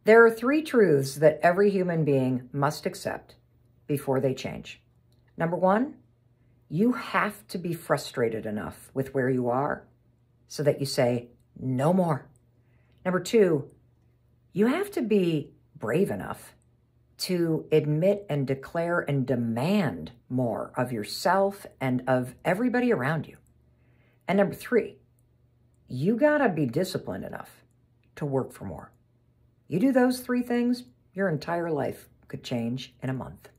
There are three truths that every human being must accept before they change. Number one, you have to be frustrated enough with where you are so that you say, no more. Number two, you have to be brave enough to admit and declare and demand more of yourself and of everybody around you. And number three, you gotta be disciplined enough to work for more. You do those three things, your entire life could change in a month.